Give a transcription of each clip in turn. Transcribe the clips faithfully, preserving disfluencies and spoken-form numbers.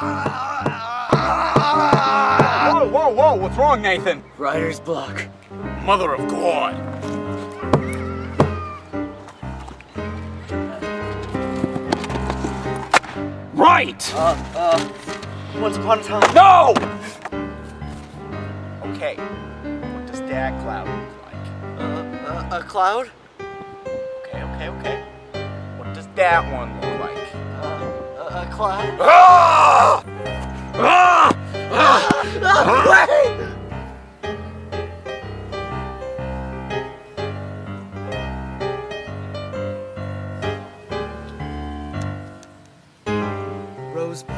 Whoa, whoa, whoa, what's wrong, Nathan? Rider's block. Mother of God. Right! Uh, uh, once upon a time. No! Okay, what does that cloud look like? Uh, uh, a cloud? Okay, okay, okay. What does that one look like? Uh, a, a cloud? Ah! Ah! Ah, wait! Rosebud.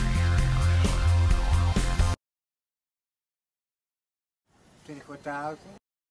ventiquattro thousand.